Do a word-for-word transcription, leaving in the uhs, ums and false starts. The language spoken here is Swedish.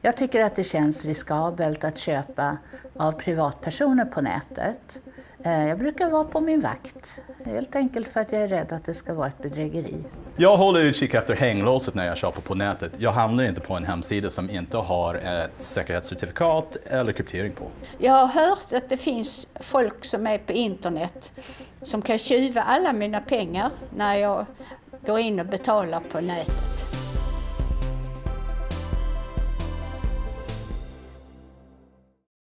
Jag tycker att det känns riskabelt att köpa av privatpersoner på nätet. Jag brukar vara på min vakt, helt enkelt för att jag är rädd att det ska vara ett bedrägeri. Jag håller utkik efter hänglåset när jag köper på nätet. Jag hamnar inte på en hemsida som inte har ett säkerhetscertifikat eller kryptering på. Jag har hört att det finns folk som är på internet som kan tjuva alla mina pengar när jag går in och betalar på nätet.